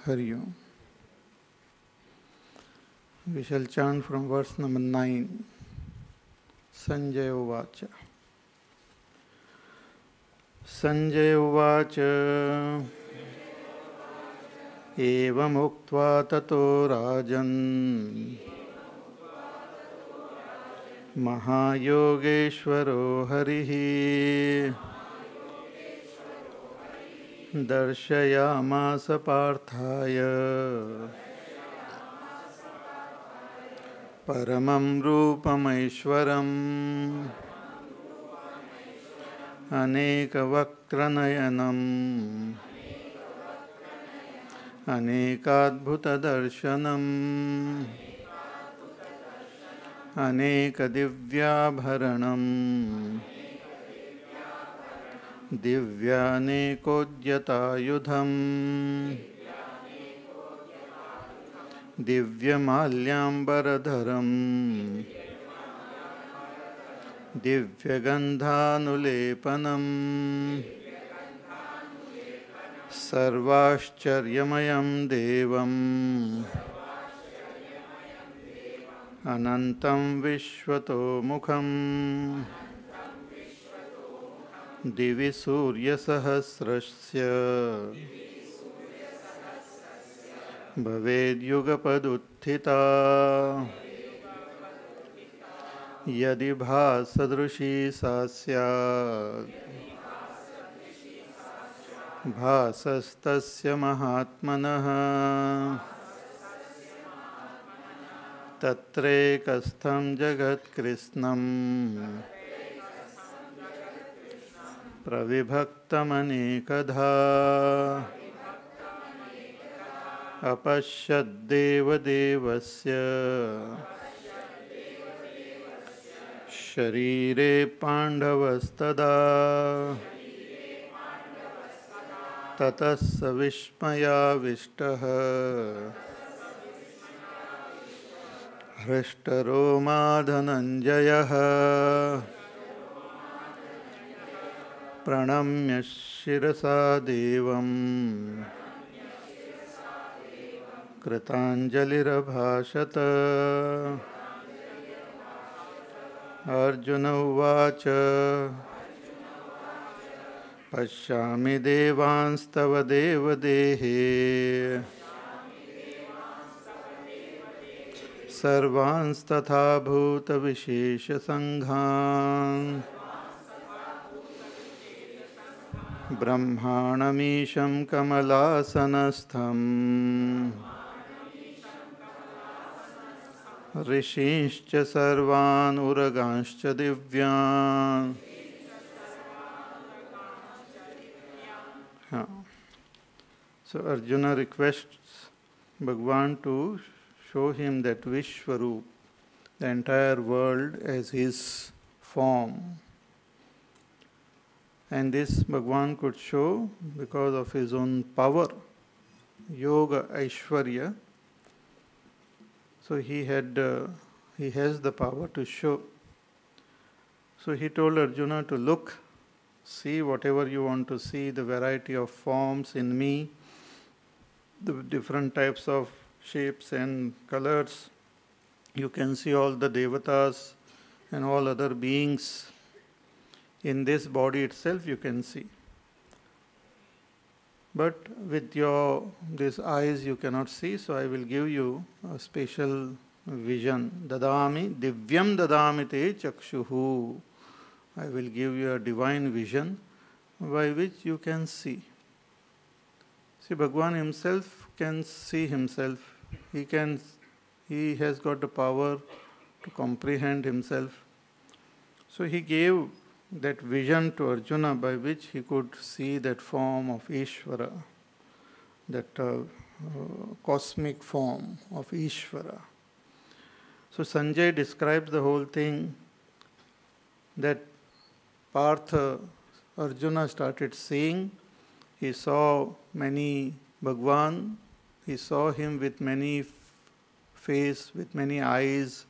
Hari Om. We shall chant from verse number 9. Sanjaya Uvacha. Sanjaya Uvacha. Evam uktva tato rajan. Mahayogeshwaro Harihi. Darshayamasa Parthaya Paramam Rupamaishwaram Anekavakranayanam Anekadbhutadarshanam Anekadivyabharanam Divyanekodhyatayudham Divyamalyambaradharam Divyagandhanulepanam Sarvascharyamayam Devam Anantam Vishwato Mukham Divi Surya Sahasrasya Bhaved Yugapaduttita Yadi Bhasadrushi Sasya Bhasastasya Mahatmanaha Tatrekastham Jagat Krishnam Pravibhaktamanekadha Apashyadeva devasya Sharire Pandavastada Tatassa Vishmaya Vishtaha Hrishtaro Dhananjayaha Pranamya Shirasa Devam Kritanjalirabhashata Arjuna Uvacha Pashyami Devanstava Devadehe Sarvanstatha Bhuta Vishesha Sanghan Brahmanamisham Kamalasanastham Rishinscha Sarvan Uraganscha Divyan. So Arjuna requests Bhagwan to show him that Vishwarup, the entire world, as his form. And this Bhagwan could show because of his own power, Yoga Aishwarya. So he has the power to show. So he told Arjuna to look, see whatever you want to see, the variety of forms in me, the different types of shapes and colors. You can see all the devatas and all other beings. In this body itself you can see. But with these eyes you cannot see, so I will give you a special vision. Dadami, divyam dadami te chakshuhu. I will give you a divine vision by which you can see. See, Bhagwan himself can see himself. He has got the power to comprehend himself. So he gave that vision to Arjuna by which he could see that form of Ishvara, that cosmic form of Ishvara. So Sanjay describes the whole thing that Partha, Arjuna started seeing. He saw many Bhagwan, he saw him with many face, with many eyes,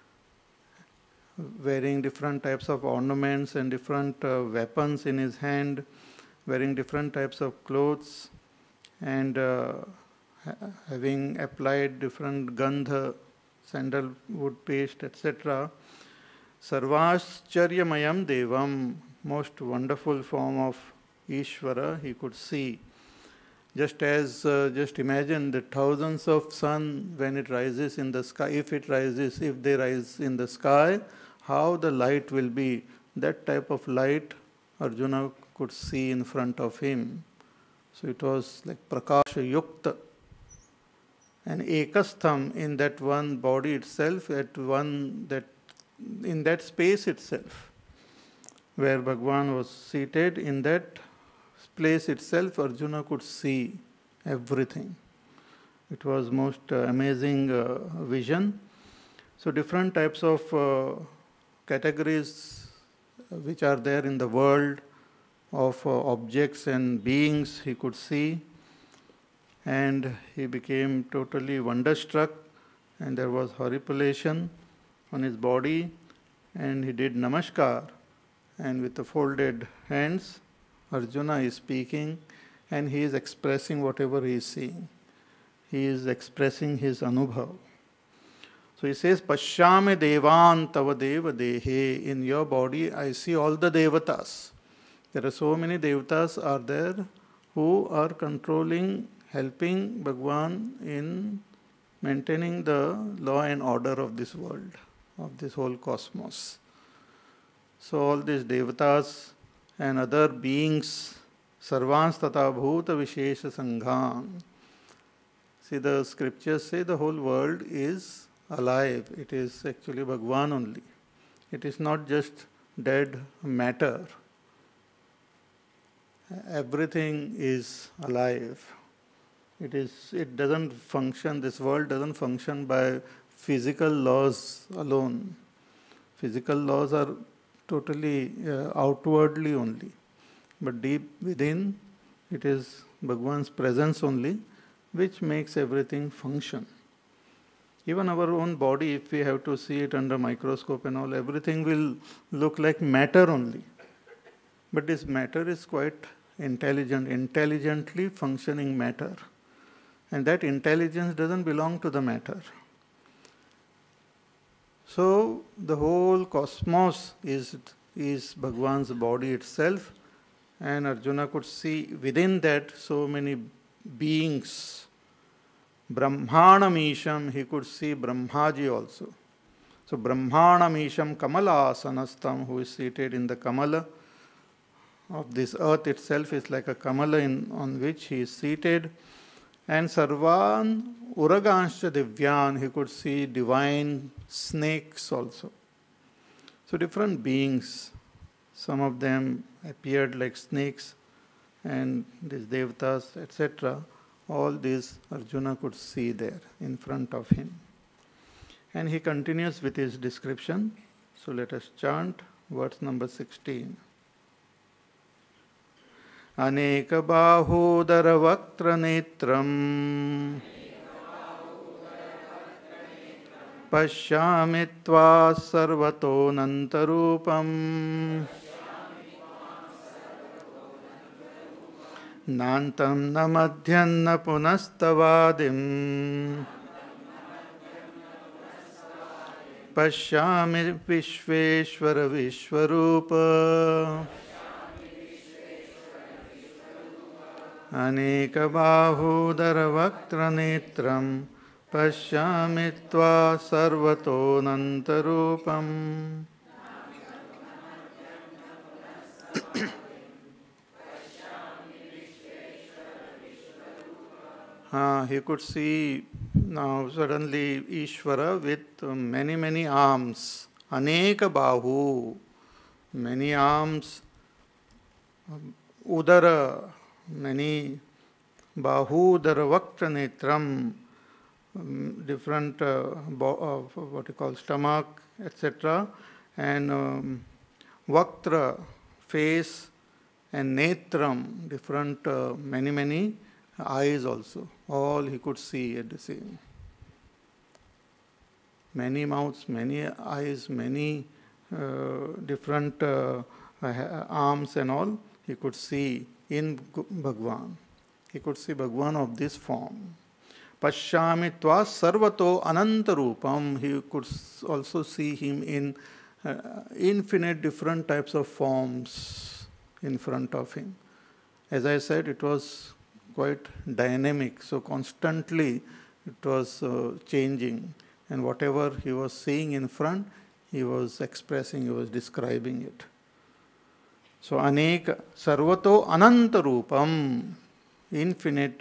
wearing different types of ornaments and different weapons in his hand, wearing different types of clothes, and having applied different gandha, sandalwood paste, etc. Sarvascharyamayam Devam, most wonderful form of Ishvara, he could see. Just as, just imagine the thousands of sun when it rises in the sky, if they rise in the sky, how the light will be. That type of light Arjuna could see in front of him. So it was like Prakasha Yukta. And Ekastham in that one body itself, in that space itself, where Bhagwan was seated, in that place itself, Arjuna could see everything. It was most amazing vision. So different types of categories which are there in the world of objects and beings he could see, and he became totally wonderstruck, and there was horripilation on his body, and he did namaskar, and with the folded hands Arjuna is speaking, and he is expressing whatever he is seeing. He is expressing his anubhav. So he says, Pashyame devan tava deva dehe. In your body I see all the devatas. There are so many devatas are there who are controlling, helping Bhagwan in maintaining the law and order of this world, of this whole cosmos. So all these devatas and other beings, sarvans tata bhuta vishesha sanghan. See, the scriptures say the whole world is alive. It is actually Bhagwan only. It is not just dead matter. Everything is alive. It doesn't function, this world doesn't function by physical laws alone. Physical laws are totally outwardly only. But deep within, it is Bhagwan's presence only which makes everything function. Even our own body, if we have to see it under microscope and all, everything will look like matter only. But this matter is quite intelligent, intelligently functioning matter. And that intelligence doesn't belong to the matter. So the whole cosmos is Bhagwan's body itself, and Arjuna could see within that so many beings. Brahmanamisham, he could see Brahmaji also. So Brahmanamisham Kamalasanastam, who is seated in the Kamala of this earth itself, is like a Kamala on which he is seated. And Sarvan Uragansha Divyan, he could see divine snakes also. So different beings, some of them appeared like snakes, and these devatas, etc. All these Arjuna could see there in front of him. And he continues with his description. So let us chant verse number 16. Aneka bahudara vaktra netram pashyami tva sarvato nantarupam nantam na madhyam na punastavadim pashyami vishveshvara vishvarupa Aneka bahudara vaktra netram pashyami tva sarvato nantarupam. He could see now suddenly Ishvara with many, many arms. Aneka bahu, many arms. Udara, many bahudara vaktra netram, different what you call stomach, etc. And vaktra, face, and netram, different many eyes also. All he could see at the same. Many mouths, many eyes, many different arms and all he could see in Bhagwan. He could see Bhagwan of this form. Pashyami tva sarvato anantarupam. He could also see him in infinite different types of forms in front of him. As I said, it was quite dynamic, so constantly it was changing, and whatever he was seeing in front, he was expressing, he was describing it. So aneka sarvato ananta rupam, infinite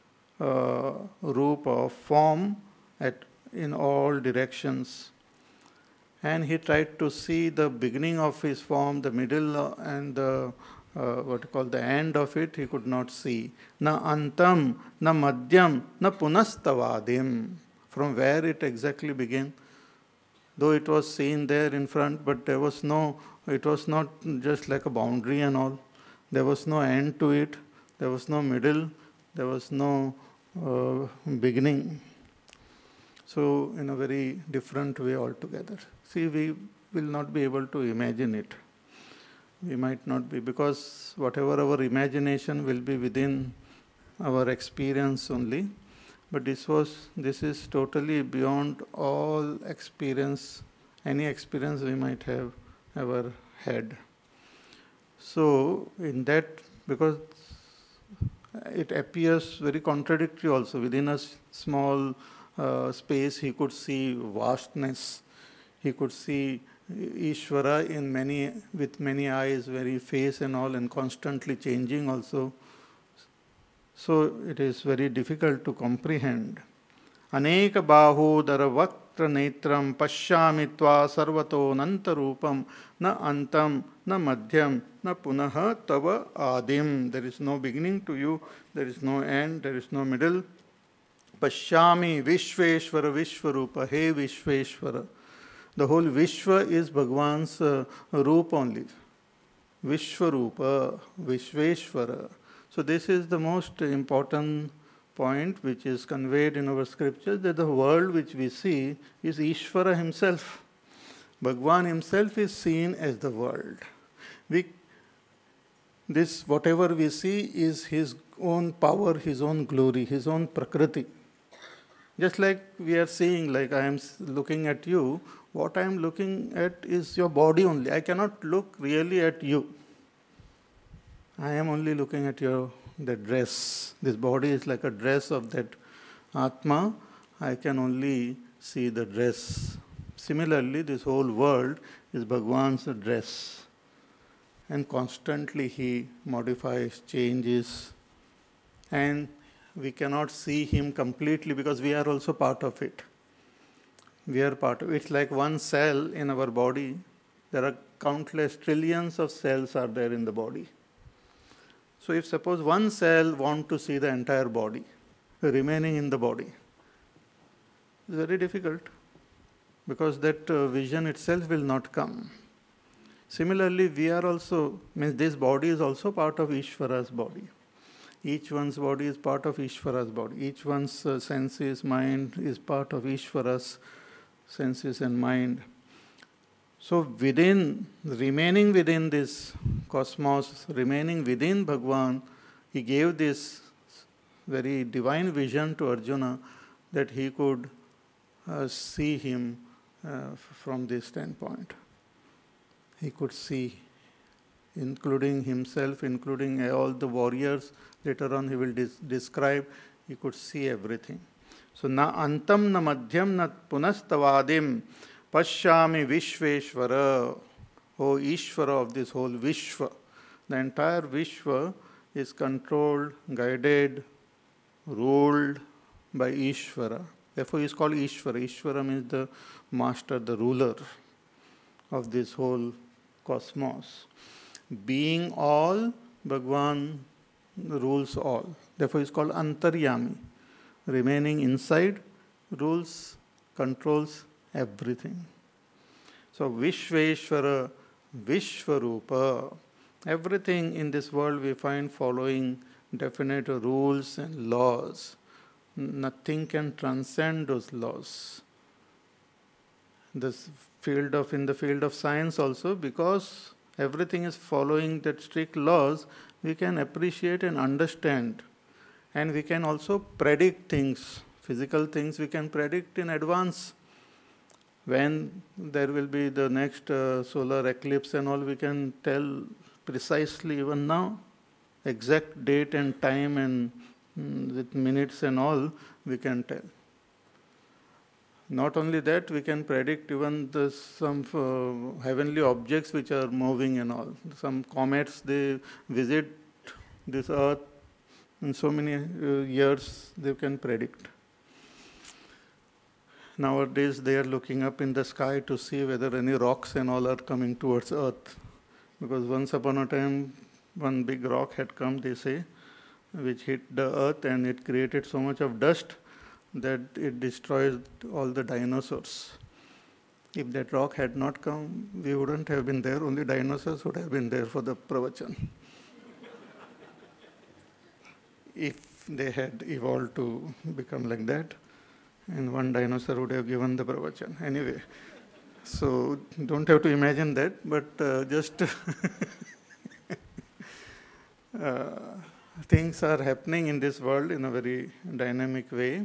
roop of form in all directions. And he tried to see the beginning of his form, the middle and the the end of it, he could not see. Na antam, na madhyam, na punastavadim. From where it exactly began, though it was seen there in front, but there was no, it was not just like a boundary and all. There was no end to it, there was no middle, there was no beginning. So in a very different way altogether. See, we will not be able to imagine it. We might not be, because whatever our imagination will be within our experience only. But this is totally beyond all experience, any experience we might have ever had. So in that, because it appears very contradictory also. Within a small space, he could see vastness. He could see Ishvara with many eyes, very face and all, and constantly changing also. So it is very difficult to comprehend. Aneka bahudara vaktra netram pashyami tva sarvato nantarupam na antam na madhyam na punaha tava adim. There is no beginning to you, there is no end, there is no middle. Pashyami Vishveshvara Vishvarupa, He Vishveshvara. The whole Vishva is Bhagwan's roop only. Vishvarupa, Vishveshvara. So this is the most important point which is conveyed in our scriptures, that the world which we see is Ishvara himself. Bhagwan himself is seen as the world. Whatever we see is his own power, his own glory, his own prakriti. Just like we are seeing, like I am looking at you, what I am looking at is your body only. I cannot look really at you. I am only looking at the dress. This body is like a dress of that Atma. I can only see the dress. Similarly, this whole world is Bhagwan's dress. And constantly he modifies, changes, and we cannot see him completely because we are also part of it. We are part of it. It's like one cell in our body. There are countless trillions of cells are there in the body. So if suppose one cell wants to see the entire body, remaining in the body, it's very difficult because that vision itself will not come. Similarly, we are also, this body is also part of Ishvara's body. Each one's body is part of Ishvara's body. Each one's senses, mind is part of Ishvara's senses and mind. So remaining within this cosmos, remaining within Bhagwan, he gave this very divine vision to Arjuna that he could see him from this standpoint. He could see, including himself, including all the warriors. Later on he will describe, he could see everything. So, na antam na madhyam na punastavadim pashyami Vishveshvara. O Ishvara of this whole Vishva. The entire Vishva is controlled, guided, ruled by Ishvara. Therefore, he is called Ishvara. Ishvara means the master, the ruler of this whole cosmos. Being all, Bhagwan rules all. Therefore, he is called Antaryami. Remaining inside, rules, controls everything. So, Vishveshvara, Vishvarupa. Everything in this world we find following definite rules and laws. Nothing can transcend those laws. In the field of science also, because everything is following that strict laws, we can appreciate and understand, and we can also predict things Physical things we can predict in advance. When there will be the next solar eclipse and all, we can tell precisely even now. Exact date and time and with minutes and all, we can tell. Not only that, we can predict even some heavenly objects which are moving and all. Some comets, they visit this earth in so many years, they can predict. Nowadays, they are looking up in the sky to see whether any rocks and all are coming towards earth. Because once upon a time, one big rock had come, they say, which hit the earth, and it created so much of dust that it destroyed all the dinosaurs. If that rock had not come, we wouldn't have been there. Only dinosaurs would have been there for the pravachan. If they had evolved to become like that, and one dinosaur would have given the pravachan. Anyway, so don't have to imagine that, but just things are happening in this world in a very dynamic way.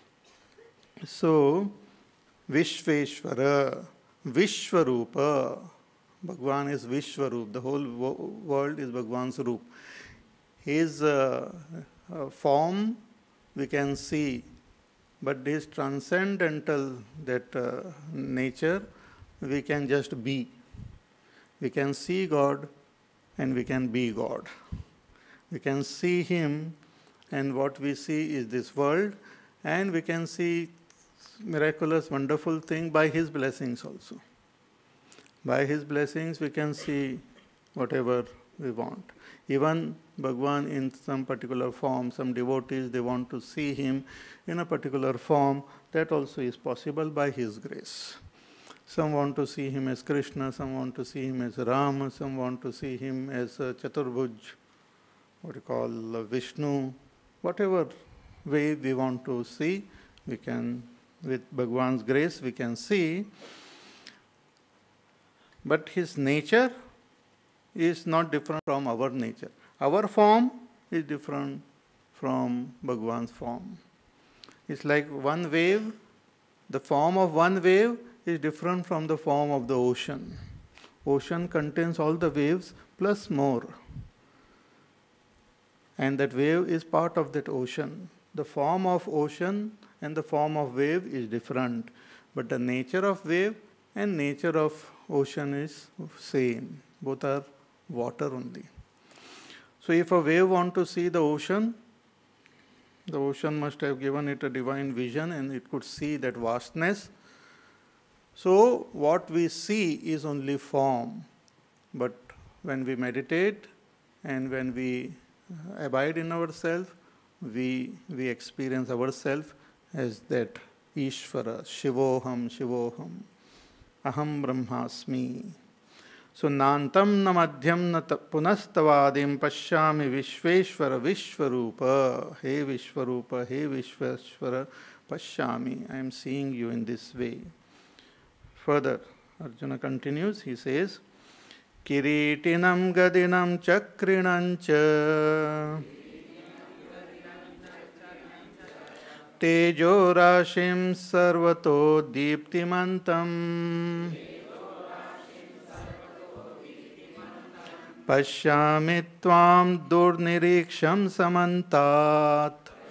So, Vishveshwara, Vishwarupa, Bhagwan is Vishwarup, the whole world is Bhagwan's Roop. His form we can see, but this transcendental, that nature, we can just be. We can see God and we can be God. We can see Him, and what we see is this world, and we can see miraculous, wonderful thing by His blessings also. By His blessings we can see whatever we want. Even Bhagwan in some particular form, some devotees, they want to see Him in a particular form, that also is possible by His grace. Some want to see Him as Krishna, some want to see Him as Rama, some want to see Him as Chaturbhuj, what you call Vishnu. Whatever way we want to see, we can, with Bhagwan's grace, we can see. But His nature is not different from our nature. Our form is different from Bhagwan's form. It's like one wave. The form of one wave is different from the form of the ocean. Ocean contains all the waves plus more. And that wave is part of that ocean. The form of ocean and the form of wave is different. But the nature of wave and nature of ocean is same. Both are water only. So if a wave wants to see the ocean must have given it a divine vision and it could see that vastness. So what we see is only form. But when we meditate and when we abide in ourselves, we experience ourselves as that Ishvara, Shivoham, Shivoham, Aham Brahmasmi. So Nantam na madhyam na punastavadim pashyami Vishveshwara Vishwarupa. He Vishwarupa, He Vishveshwara pashyami. I am seeing you in this way. Further, Arjuna continues, he says, Kiritinam gadinam chakrinancha tejo rashim sarvato deeptimantam pashyami tvam durniriksham samantat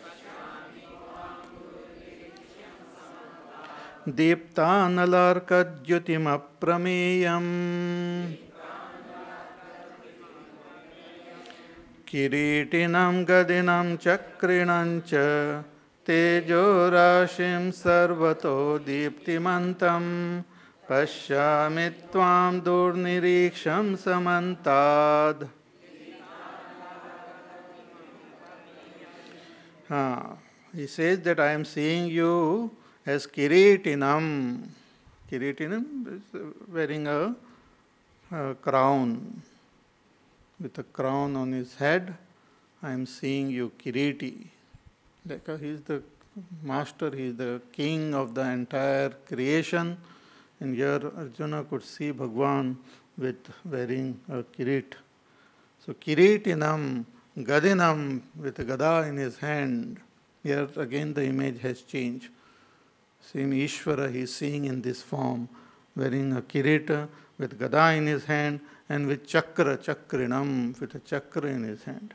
deeptanalarkadyutim aprameyam Kiritinam gadinam chakrinancha tejo rashim sarvato deeptimantam pashyami tvam durniriksham samantad. He says that I am seeing you as Kiritinam. Kiritinam is wearing a crown. With a crown on his head, I am seeing you Kiriti. Like he is the master, he is the king of the entire creation. And here Arjuna could see Bhagwan with wearing a kirit. So Kiritinam, Gadinam, with a gada in his hand, Here again the image has changed. Same Ishvara he is seeing in this form, wearing a kirita with gada in his hand and with chakrinam, with a chakra in his hand.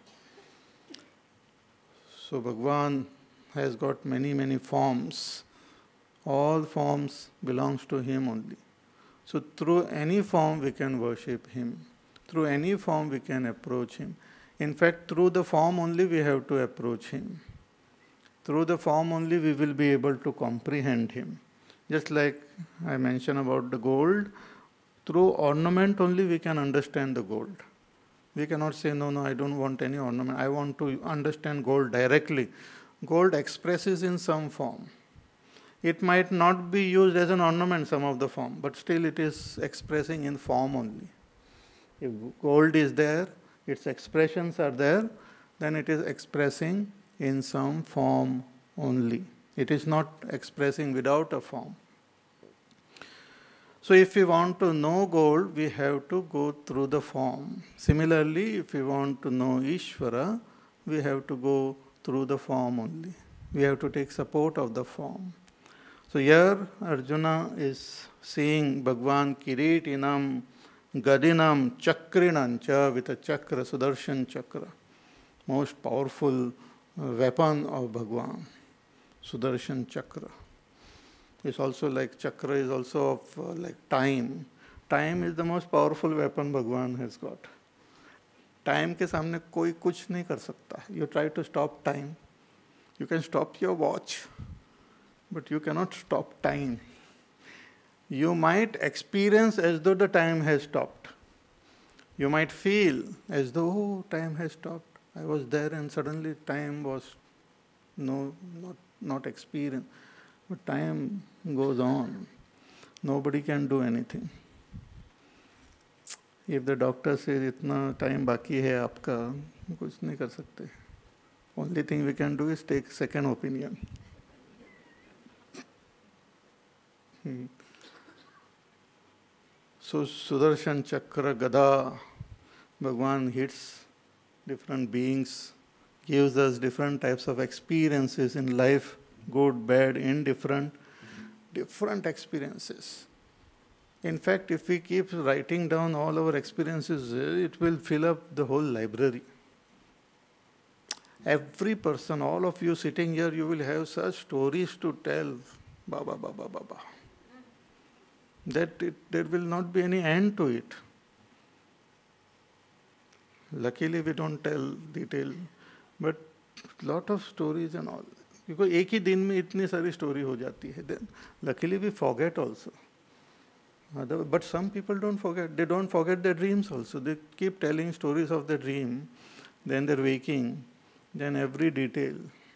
So Bhagwan has got many forms. All forms belongs to him only. So through any form we can worship him. Through any form we can approach him. In fact, through the form only we have to approach him. Through the form only we will be able to comprehend him. Just like I mentioned about the gold, through ornament only we can understand the gold. We cannot say, no, I don't want any ornament. I want to understand gold directly. Gold expresses in some form. It might not be used as an ornament, some of the form, but still it is expressing in form only. If gold is there, its expressions are there, then it is expressing in some form only. It is not expressing without a form. So if we want to know gold, we have to go through the form. Similarly, if we want to know Ishvara, we have to go through the form only. We have to take support of the form. So here Arjuna is seeing Bhagwan Kiritinam, Gadinam, Chakrinancha with a chakra, Sudarshan chakra. Most powerful weapon of Bhagwan, Sudarshan chakra. It's also like chakra is also of like time. Time is the most powerful weapon Bhagwan has got. Time के सामने कोई कुछ नहीं कर सकता. You try to stop time. You can stop your watch, but you cannot stop time. You might experience as though the time has stopped. You might feel as though, time has stopped. I was there and suddenly time was not experienced. But time goes on. Nobody can do anything. If the doctor says, इतना time बाकी है आपका, कुछ नहीं कर सकते. Only thing we can do is take second opinion. So Sudarshan Chakra Gada, Bhagwan hits different beings, gives us different types of experiences in life, good, bad, indifferent, different experiences. In fact, if we keep writing down all our experiences, it will fill up the whole library. Every person, all of you sitting here, you will have such stories to tell, Baba, that there will not be any end to it. Luckily, we don't tell detail, but lot of stories and all. Because एक ही दिन में इतनी सारी story हो जाती है. Then, luckily, we forget also. But some people don't forget. They don't forget their dreams also. They keep telling stories of the dream. Then they're waking. Then every detail.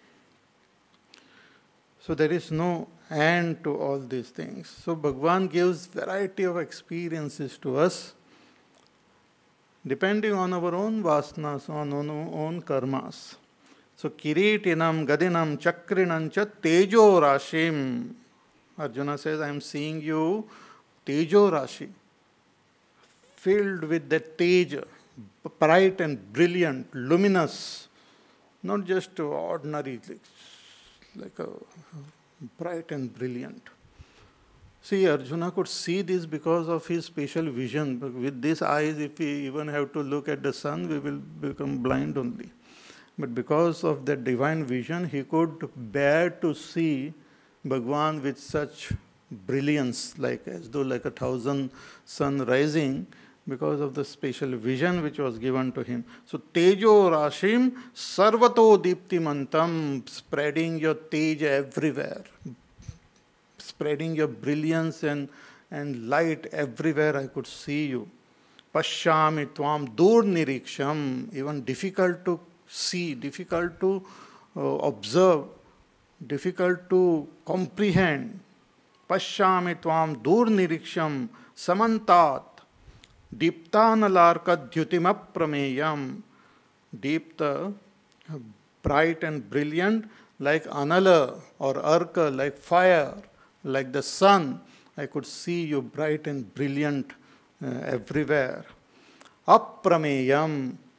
So there is no end to all these things. So Bhagwan gives variety of experiences to us, depending on our own vasanas, on our own karmas. So Kiritinam, Gadinam, Chakrinancha, Tejo Rashim. Arjuna says, I am seeing you, Tejo Rashi, filled with that Teja, bright and brilliant, luminous, not just ordinary, like a bright and brilliant. See, Arjuna could see this because of his special vision. But with these eyes, if we even have to look at the sun, we will become blind only. But because of that divine vision, he could bear to see Bhagwan with such brilliance, like as though like 1,000 sun rising, because of the special vision which was given to him. So Tejo Rashim Sarvato Diptimantam, spreading your Teja everywhere, spreading your brilliance and light everywhere. I could see you. Pashyami Tvam Dur Niriksham, even difficult to see, difficult to observe, difficult to comprehend. Pashyami Tvam Dur Niriksham Samantat Deeptanalarka Dhyutimaprameyam. Deepta, bright and brilliant, like Anala or Arka, like fire, like the sun. I could see you bright and brilliant everywhere. Aprameyam,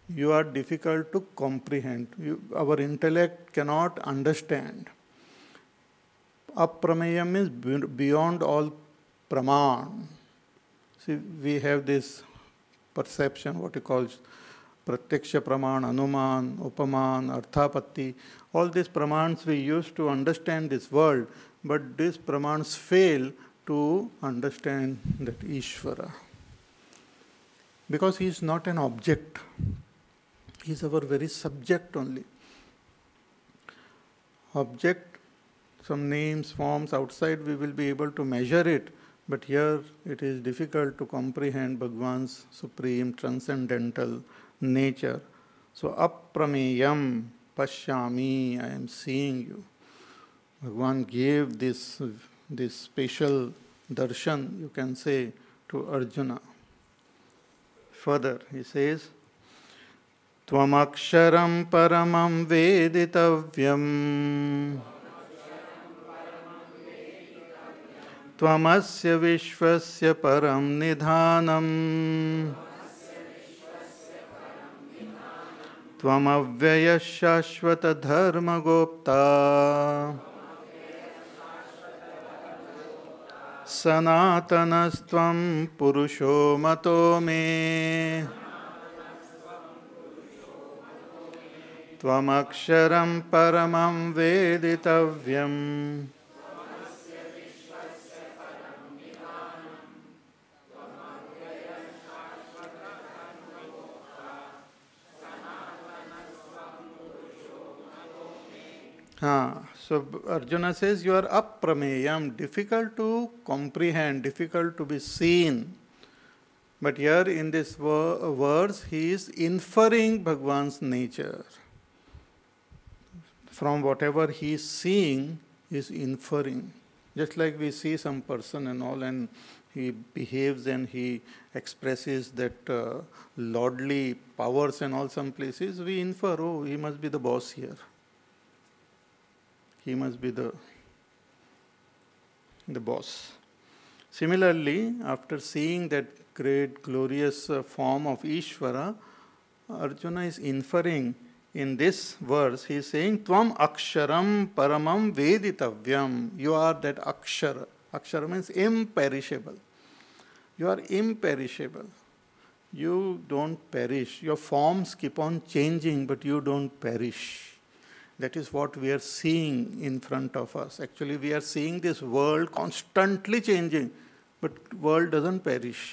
you are difficult to comprehend. Our intellect cannot understand. Aprameyam is beyond all praman. See, we have this perception, what you call pratyaksha praman, anuman, upaman, arthapatti. All these pramans we use to understand this world, but these pramans fail to understand that Ishvara. Because he is not an object. He is our very subject only. Object, some names, forms outside, we will be able to measure it, but here it is difficult to comprehend Bhagavan's supreme transcendental nature. So, aprameyam pashyami, I am seeing you. Bhagavan gave this special darshan, you can say, to Arjuna. Further, he says, Tvamaksharam paramam veditavyam Tvamasya vishvasya param nidhanam Tvamavyaya shashvata dharma gopta Sanatanastvam purusho mato me Tvamaksharam paramam veditavyam So Arjuna says, you are aprameyam, difficult to comprehend, difficult to be seen. But here in this verse, he is inferring Bhagavan's nature. From whatever he is seeing, he is inferring. Just like we see some person and all, and he behaves and he expresses that lordly powers and all some places, we infer, oh, he must be the boss here. He must be the boss. Similarly, after seeing that great glorious form of Ishvara, Arjuna is inferring in this verse, he is saying, Tvam aksharam paramam veditavyam. You are that akshara. Akshara means imperishable. You are imperishable. You don't perish. Your forms keep on changing, but you don't perish. That is what we are seeing in front of us. Actually, we are seeing this world constantly changing, but world doesn't perish.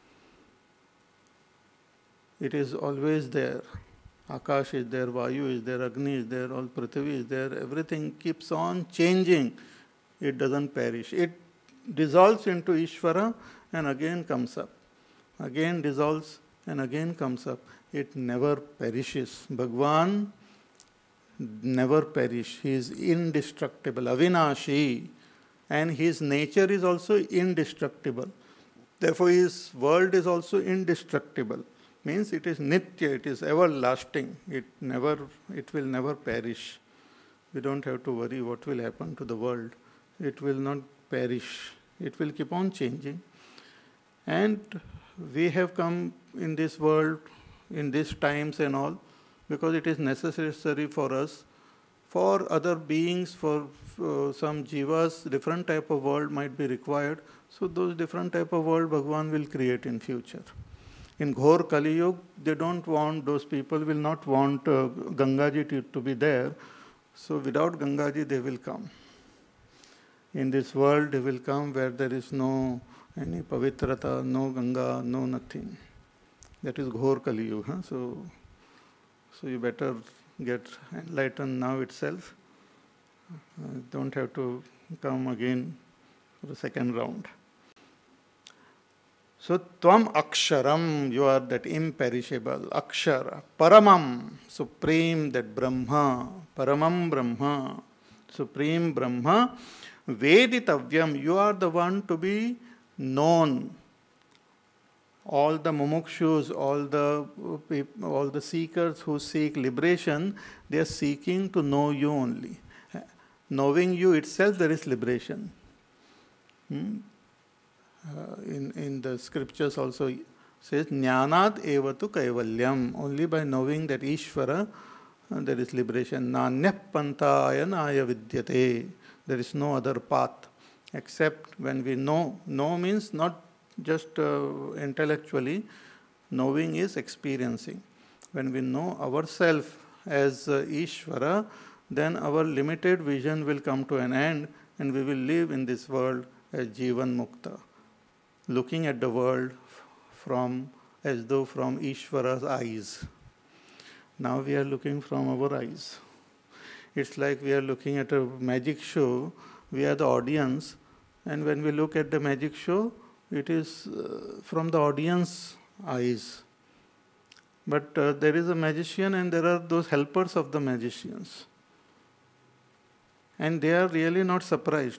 It is always there. Akash is there, Vayu is there, Agni is there, all Prithvi is there. Everything keeps on changing. It doesn't perish. It dissolves into Ishvara and again comes up. Again dissolves and again comes up. It never perishes. Bhagavan never perish. He is indestructible, avinashi, and his nature is also indestructible. Therefore, his world is also indestructible. Means it is nitya, it is everlasting. It will never perish. We don't have to worry what will happen to the world. It will not perish. It will keep on changing. And we have come in this world, in these times and all, because it is necessary for us. For other beings, for some jivas, different type of world might be required. So those different type of world Bhagavan will create in future. In Ghor Kali Yuga, they don't want, those people will not want Gangaji to be there. So without Gangaji, they will come. In this world, they will come where there is no any pavitrata, no Ganga, no nothing. That is Ghor Kali Yuga. So you better get enlightened now itself. Don't have to come again for the second round. So, Tvam Aksharam, you are that imperishable, Akshara, Paramam, Supreme, that Brahma, Paramam Brahma, Supreme Brahma, Veditavyam, you are the one to be known. All the mumukshus, all the seekers who seek liberation, they are seeking to know you only. Knowing you itself, there is liberation. In the scriptures also, says Jnanat evatu kaivalyam. Only by knowing that Ishvara, there is liberation. Nanya pantaya naya vidyate. There is no other path except when we know. Know means not just intellectually. Knowing is experiencing. When we know ourselves as Ishvara, then our limited vision will come to an end and we will live in this world as Jivan Mukta, looking at the world from as though from Ishvara's eyes. Now we are looking from our eyes. It's like we are looking at a magic show. We are the audience, and when we look at the magic show, it is from the audience eyes. But there is a magician and there are those helpers of the magicians. And they are really not surprised.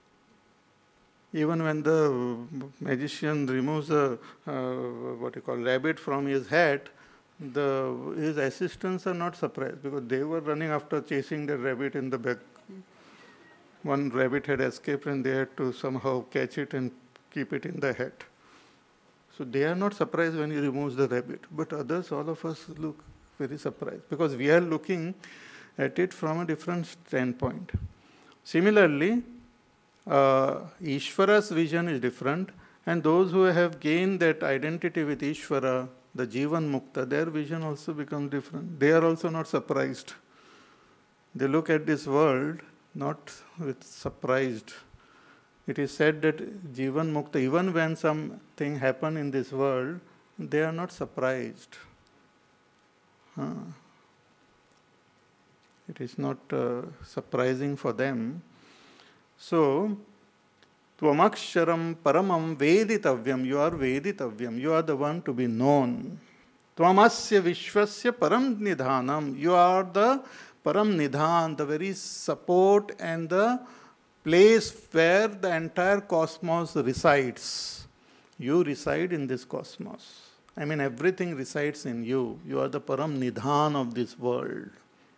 Even when the magician removes a rabbit from his hat, his assistants are not surprised because they were running after chasing the rabbit in the back. One rabbit had escaped and they had to somehow catch it and keep it in the hat. So they are not surprised when he removes the rabbit. But others, all of us look very surprised because we are looking at it from a different standpoint. Similarly, Ishvara's vision is different, and those who have gained that identity with Ishvara, the Jivan Mukta, their vision also becomes different. They are also not surprised. They look at this world not with surprised. It is said that Jivan Mukta, even when something happens in this world, they are not surprised. It is not surprising for them. So, Tvamaksharam paramam veditavyam. You are veditavyam. You are the one to be known. Tvamasya vishwasya param nidhanam. You are the param nidhan, the very support and the place where the entire cosmos resides. You reside in this cosmos. I mean, everything resides in you. You are the param nidhan of this world.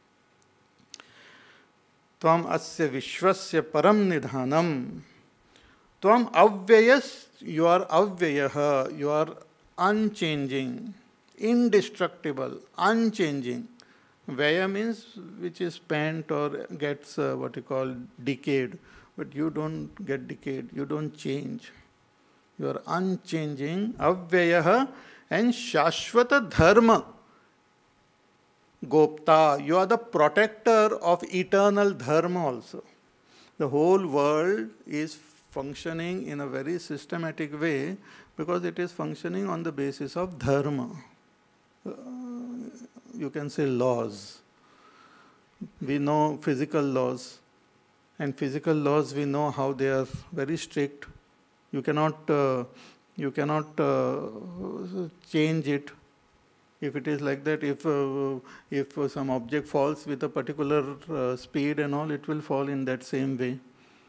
Tvam asya vishwasya param nidhanam. Tvam avyayas, you are avyayaha, you are unchanging, indestructible, unchanging. Vaya means which is spent or gets decayed, but you don't get decayed, you don't change. You are unchanging, avyayaha, and shashvata dharma. Gopta, you are the protector of eternal dharma also. The whole world is functioning in a very systematic way because it is functioning on the basis of dharma. You can say laws. We know physical laws, and physical laws we know how they are very strict. You cannot change it. If it is like that, if some object falls with a particular speed and all, it will fall in that same way.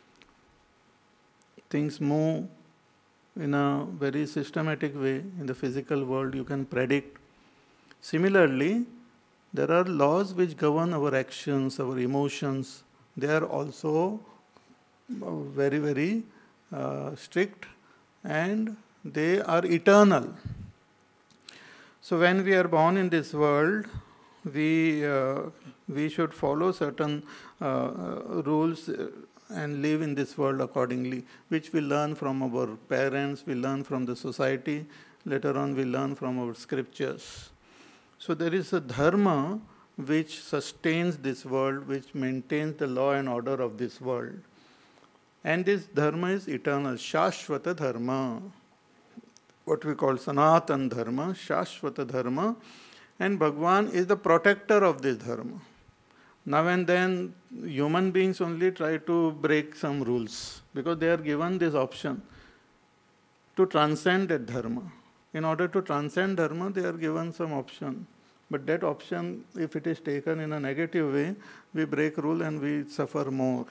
Things move in a very systematic way in the physical world. You can predict. Similarly, there are laws which govern our actions, our emotions. They are also very, very strict, and they are eternal. So when we are born in this world, we should follow certain rules and live in this world accordingly, which we learn from our parents, we learn from the society, later on we learn from our scriptures. So there is a dharma which sustains this world, which maintains the law and order of this world. And this dharma is eternal, shashvata dharma, what we call sanatan dharma, shashvata dharma, and Bhagwan is the protector of this dharma. Now and then human beings only try to break some rules because they are given this option to transcend that dharma. In order to transcend dharma, they are given some option. But that option, if it is taken in a negative way, we break rule and we suffer more.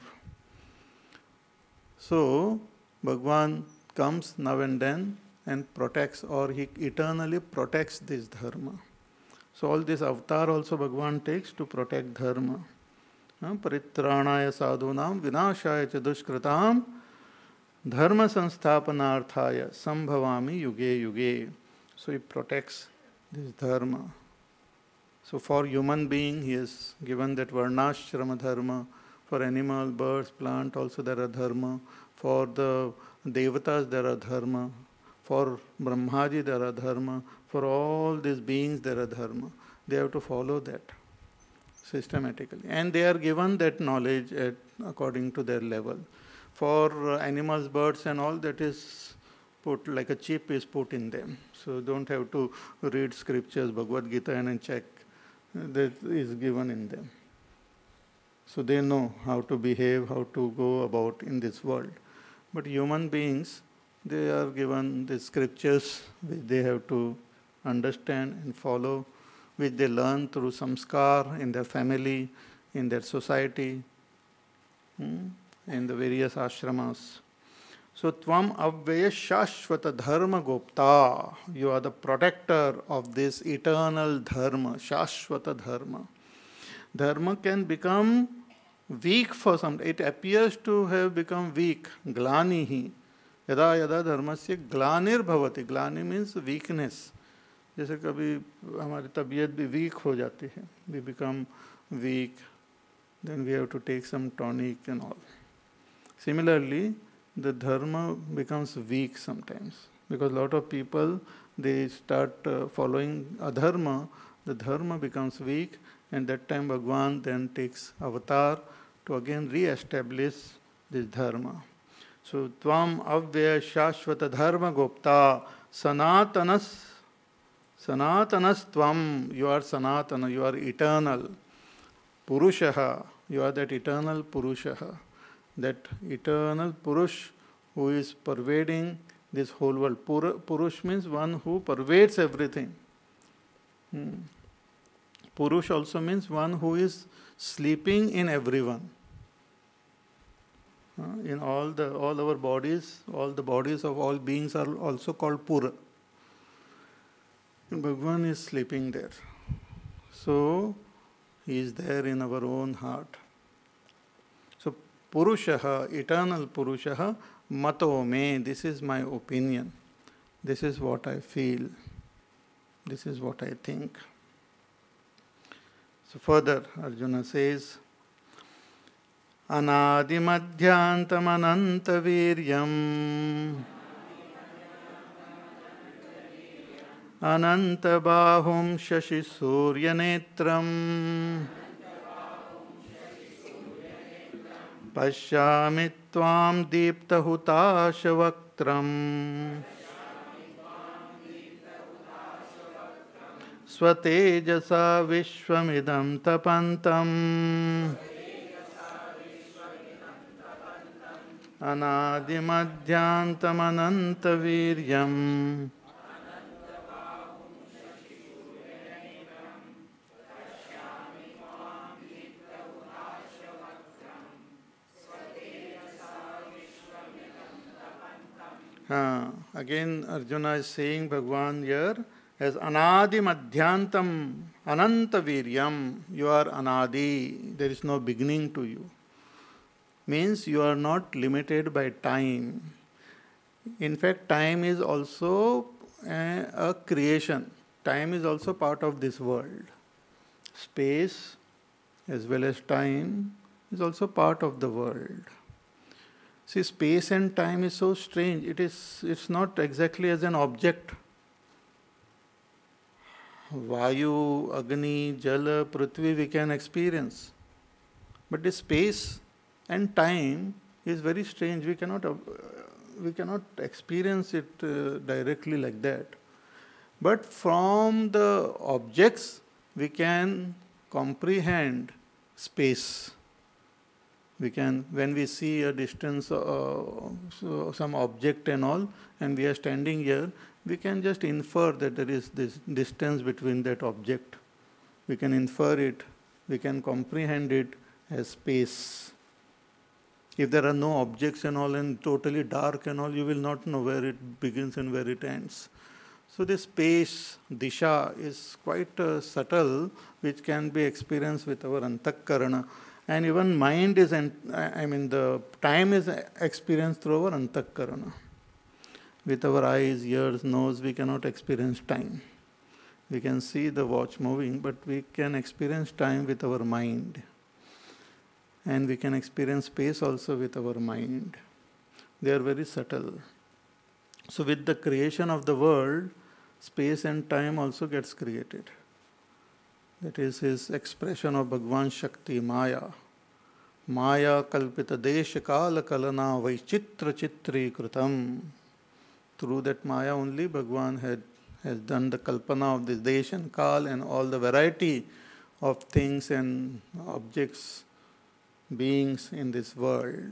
So, Bhagwan comes now and then and protects, or he eternally protects this dharma. So all this avatar also Bhagwan takes to protect dharma. Paritranaya sadhunam vinashaya cha dushkritam dharma sansthapanarthaya sambhavami yuge yuge. So he protects this dharma. So for human being, he has given that varnashrama dharma. For animal, birds, plant also there are dharma. For the devatas there are dharma. For Brahmaji there are dharma. For all these beings there are dharma. They have to follow that systematically. And they are given that knowledge according to their level. For animals, birds and all, that is put like a chip is put in them. So don't have to read scriptures, Bhagavad Gita and check. That is given in them. So they know how to behave, how to go about in this world. But human beings, they are given the scriptures which they have to understand and follow, which they learn through samskar in their family, in their society, in the various ashramas. So, Tvam Avvaya Shashvata Dharma Gopta. You are the protector of this eternal dharma, Shashvata Dharma. Dharma can become weak for some. It appears to have become weak. Glanihi. Yada yada dharmasya glanir bhavati. Glani means weakness. जैसे कभी हमारी तबीयत भी week हो जाती है. We become weak. Then we have to take some tonic and all. Similarly, the dharma becomes weak sometimes because a lot of people, they start following adharma, the dharma becomes weak, and that time Bhagwan then takes avatar to again re-establish this dharma. So, Tvam Avvaya Shashvata Dharma Gopta Sanatanas Tvam, you are Sanatana, you are eternal. Purushaha, you are that eternal Purushaha. That eternal Purush who is pervading this whole world. Purush means one who pervades everything. Purush also means one who is sleeping in everyone. In all our bodies, all the bodies of all beings are also called Pura. And Bhagavan is sleeping there. So, he is there in our own heart. So, Purushaha, eternal Purushaha, Mato me, this is my opinion. This is what I feel. This is what I think. So further, Arjuna says, Anadimadhyantamanantaviryam Anantabahum shashi suryanetram Pashyami tvam deeptahutashavaktam Swatejasa vishwamidam tapantam Anadimadhyantamanantaviryam Again, Arjuna is saying Bhagwan here as Anadi Madhyantam Anantaviryam. You are Anadi. There is no beginning to you. Means you are not limited by time. In fact, time is also a creation. Time is also part of this world. Space as well as time is also part of the world. See, space and time is so strange. It's not exactly as an object. Vayu, Agni, Jala, Prithvi we can experience. But the space and time is very strange. We cannot experience it directly like that. But from the objects we can comprehend space. We can, when we see a distance, some object and all, and we are standing here, we can just infer that there is this distance between that object. We can infer it, we can comprehend it as space. If there are no objects and all and totally dark and all, you will not know where it begins and where it ends. So this space, disha, is quite subtle, which can be experienced with our antakarana. And even mind is, the time is experienced through our antakarana. With our eyes, ears, nose, we cannot experience time. We can see the watch moving, but we can experience time with our mind. And we can experience space also with our mind. They are very subtle. So with the creation of the world, space and time also gets created. That is his expression of Bhagwan Shakti, Maya. Maya kalpita desha kala kalana vaichitra chitri kritam. Through that Maya only Bhagwan has done the kalpana of this desh and kal and all the variety of things and objects, beings in this world.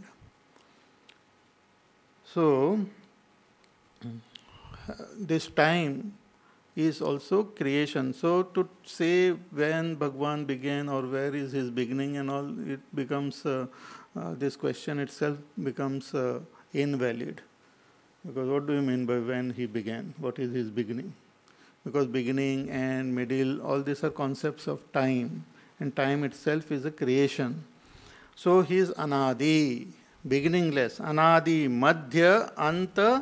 So, this time is also creation. So, to say when Bhagwan began or where is his beginning and all, it becomes, this question itself becomes invalid. Because what do you mean by when he began? What is his beginning? Because beginning and middle, all these are concepts of time. And time itself is a creation. So he is anadi, beginningless. Anadi, madhya, anta,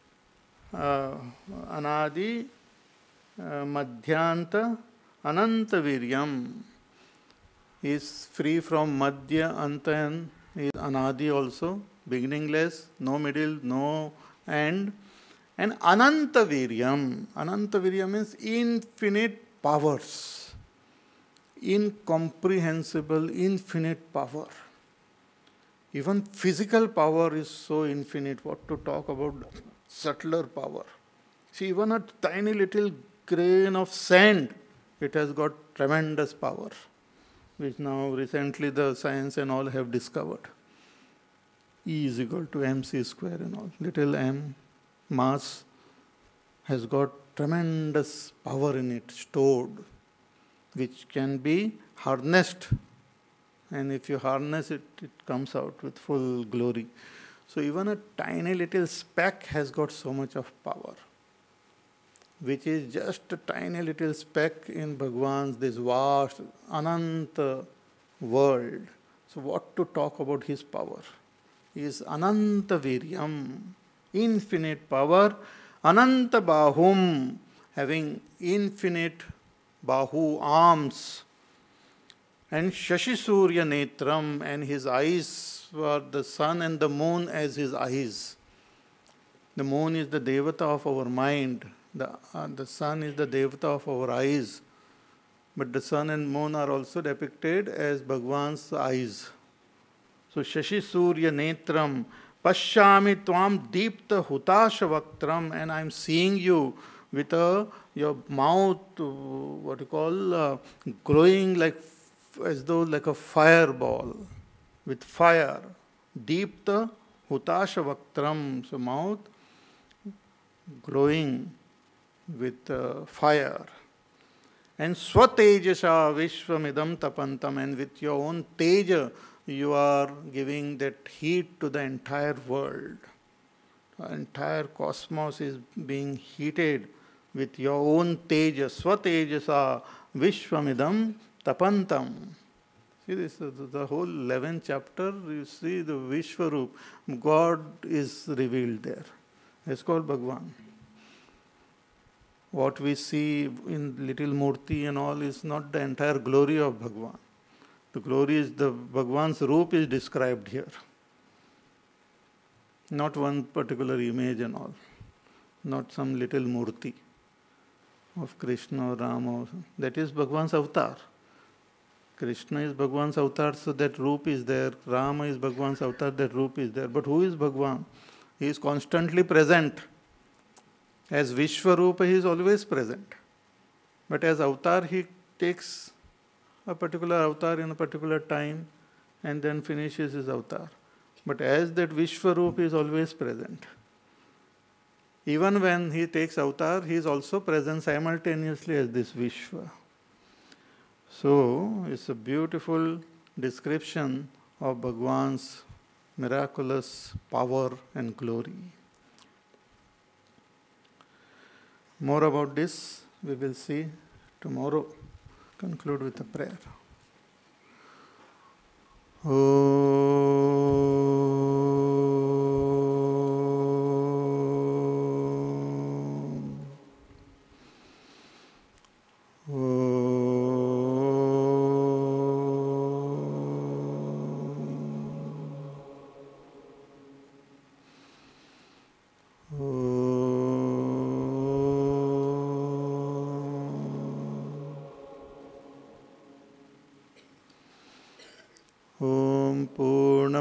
anadi, madhyanta, ananta viryam. He is free from madhya, anta, and he is anadi also, beginningless, no middle, no end. And ananta viryam. Ananta viryam means infinite powers. Incomprehensible, infinite power. Even physical power is so infinite. What to talk about subtler power? See, even a tiny little grain of sand, it has got tremendous power, which now recently the science and all have discovered. E is equal to mc square and all. Little m, mass, has got tremendous power in it, stored, which can be harnessed. And if you harness it, it comes out with full glory. So even a tiny little speck has got so much of power, which is just a tiny little speck in Bhagwan's this vast, ananta world. So what to talk about his power? He is ananta viryam, infinite power, ananta bahum, having infinite bahu, arms, and shashi surya netram, and his eyes were the sun and the moon as his eyes. The moon is the devata of our mind, the sun is the devata of our eyes, but the sun and moon are also depicted as Bhagwan's eyes. So shashi surya netram, pashyami tvam deepta hutasha vaktram, and I am seeing you with your mouth, what you call, glowing like as though like a fireball, with fire. Deepta hutasha vaktram, so mouth glowing with fire. And swatejasa vishwamidam tapantam, and with your own teja you are giving that heat to the entire world. The entire cosmos is being heated with your own teja. Swatejasa vishwamidam tapantam. See this, the whole 11th chapter, you see the Vishwarup. God is revealed there. It's called Bhagwan. What we see in little murti and all is not the entire glory of Bhagwan. The glory is the Bhagwan's roop is described here. Not one particular image and all. Not some little murti of Krishna or Rama. That is Bhagwan's avatar. Krishna is Bhagwan's avatar, so that roop is there. Rama is Bhagwan's avatar, that roop is there. But who is Bhagwan? He is constantly present. As Vishwarupa, he is always present. But as avatar, he takes a particular avatar in a particular time and then finishes his avatar. But as that Vishwarupa is always present. Even when he takes avatar, he is also present simultaneously as this Vishwa. So, it's a beautiful description of Bhagwan's miraculous power and glory. More about this we will see tomorrow. Conclude with a prayer. Oh.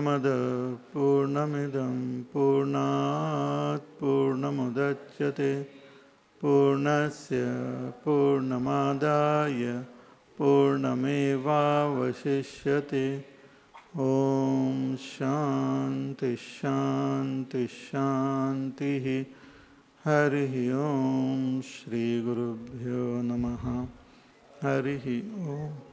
पूर्णमिदं पूर्णात् पूर्णमुदच्यते पूर्णस्य पूर्णमादाय पूर्णमेवावशिष्यते। ओम शांति शांति शांति। हरि ओम। श्री गुरुभ्यो नमः। हरि ओम।